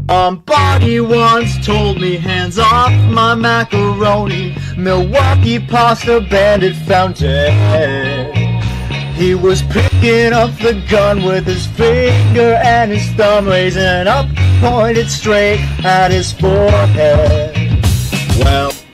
Somebody once told me, hands off my macaroni. Milwaukee pasta bandit found dead. He was picking up the gun with his finger and his thumb, raising up, pointed straight at his forehead. Well,